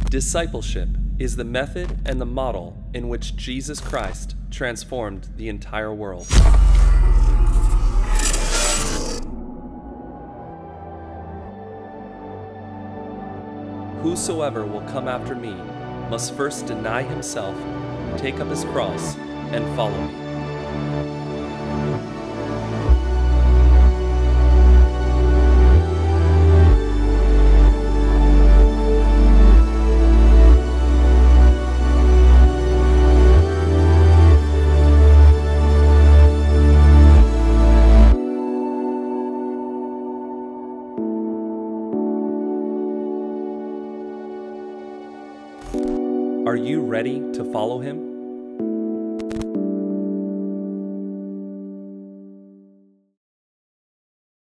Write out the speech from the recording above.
Discipleship is the method and the model in which Jesus Christ transformed the entire world. Whosoever will come after me must first deny himself, take up his cross, and follow me. Are you ready to follow him?